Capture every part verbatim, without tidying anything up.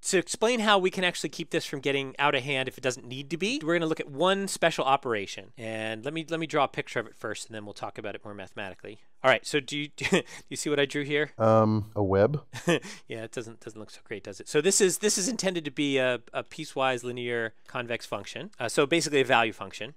to explain how we can actually keep this from getting out of hand if it doesn't need to be, we're going to look at one special operation. And let me let me draw a picture of it first, and then we'll talk about it more mathematically. All right, so do you do you see what I drew here? Um, a web. Yeah, it doesn't doesn't look so great, does it? So this is this is intended to be a, a piecewise linear convex function. Uh, so basically a value function.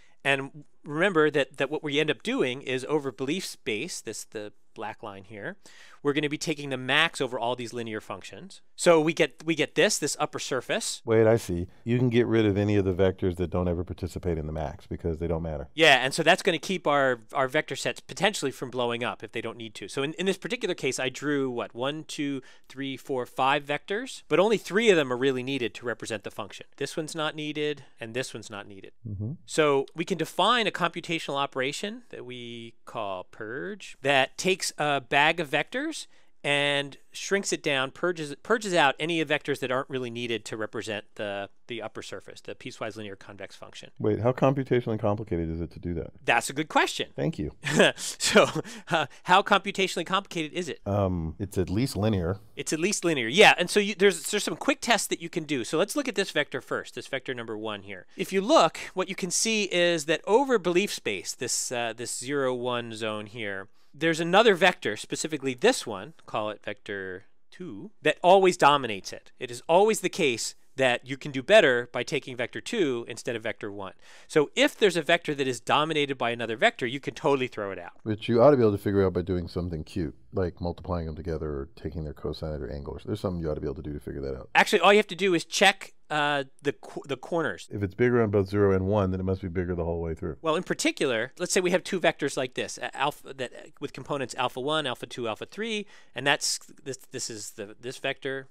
And remember that that what we end up doing is over belief space, this the black line here, we're going to be taking the max over all these linear functions. So we get we get this this upper surface. Wait, I see. You can get rid of any of the vectors that don't ever participate in the max because they don't matter. Yeah, and so that's going to keep our our vector sets potentially from blowing up if they don't need to. So in, in this particular case, I drew what one, two, three, four, five vectors, but only three of them are really needed to represent the function. This one's not needed, and this one's not needed. Mm-hmm. So we can define a computational operation that we call Purge that takes a bag of vectors and shrinks it down, purges purges out any vectors that aren't really needed to represent the the upper surface, the piecewise linear convex function. Wait, how computationally complicated is it to do that? That's a good question. Thank you. So uh, how computationally complicated is it? Um, it's at least linear. It's at least linear, yeah. And so you, there's there's some quick tests that you can do. So let's look at this vector first, this vector number one here. If you look, what you can see is that over belief space, this uh, this zero one zone here, there's another vector, specifically this one, call it vector two, that always dominates it. It is always the case that you can do better by taking vector two instead of vector one. So if there's a vector that is dominated by another vector, you can totally throw it out. Which you ought to be able to figure out by doing something cute, like multiplying them together or taking their cosine or angle. There's something you ought to be able to do to figure that out. Actually, all you have to do is check uh, the, co the corners. If it's bigger on both zero and one, then it must be bigger the whole way through. Well, in particular, let's say we have two vectors like this, alpha that with components alpha one, alpha two, alpha three, and that's this this is the this vector,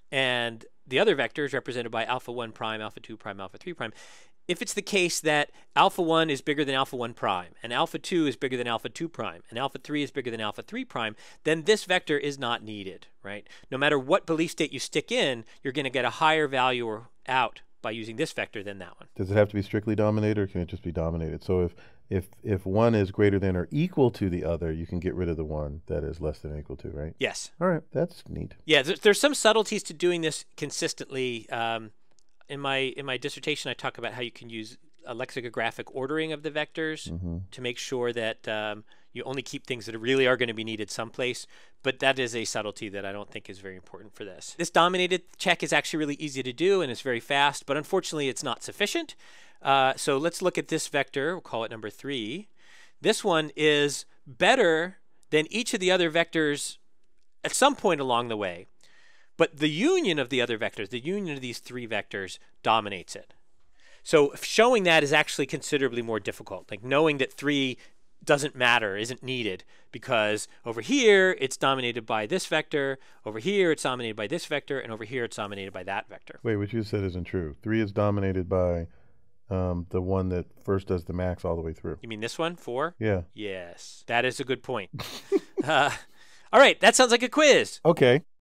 and the other vector is represented by alpha one prime, alpha two prime, alpha three prime. If it's the case that alpha one is bigger than alpha one prime, and alpha two is bigger than alpha two prime, and alpha three is bigger than alpha three prime, then this vector is not needed, right? No matter what belief state you stick in, you're going to get a higher value or out by using this vector than that one. Does it have to be strictly dominated, or can it just be dominated? So if if if one is greater than or equal to the other, you can get rid of the one that is less than or equal to, right? Yes. All right, that's neat. Yeah, there's, there's some subtleties to doing this consistently. Um, in my in my dissertation, I talk about how you can use a lexicographic ordering of the vectors Mm-hmm. to make sure that um, you only keep things that really are going to be needed someplace. But that is a subtlety that I don't think is very important for this. This dominated check is actually really easy to do, and it's very fast, but unfortunately it's not sufficient. Uh, so let's look at this vector. We'll call it number three. This one is better than each of the other vectors at some point along the way. But the union of the other vectors, the union of these three vectors, dominates it. So showing that is actually considerably more difficult. Like knowing that three doesn't matter, isn't needed, because over here it's dominated by this vector, over here it's dominated by this vector, and over here it's dominated by that vector. Wait, what you said isn't true. Three is dominated by um, the one that first does the max all the way through. You mean this one, four? Yeah. Yes, that is a good point. uh, all right, that sounds like a quiz. Okay.